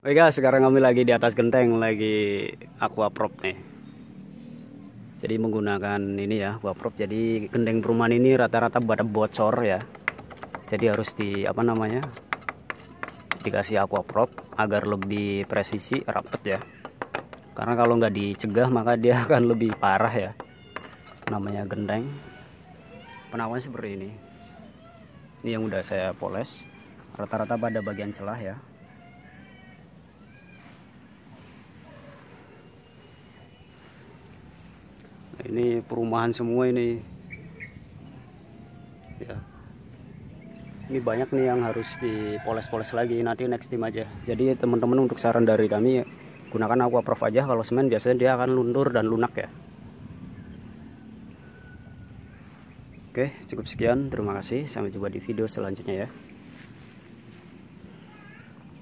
Oke guys, sekarang kami lagi di atas genteng, lagi aquaprop nih. Jadi menggunakan ini ya, aquaprop. Jadi genteng perumahan ini rata-rata pada bocor ya. Jadi harus dikasih aquaprop agar lebih presisi, rapet ya. Karena kalau nggak dicegah maka dia akan lebih parah ya. Namanya genteng. Penawannya seperti ini. Ini yang udah saya poles. Rata-rata pada bagian celah ya. Ini perumahan semua ini ya. Ini banyak nih yang harus dipoles-poles lagi, nanti next time aja. Jadi teman-teman, untuk saran dari kami, gunakan aquaprop aja. Kalau semen biasanya dia akan luntur dan lunak ya. Oke, cukup sekian, terima kasih, sampai jumpa di video selanjutnya ya.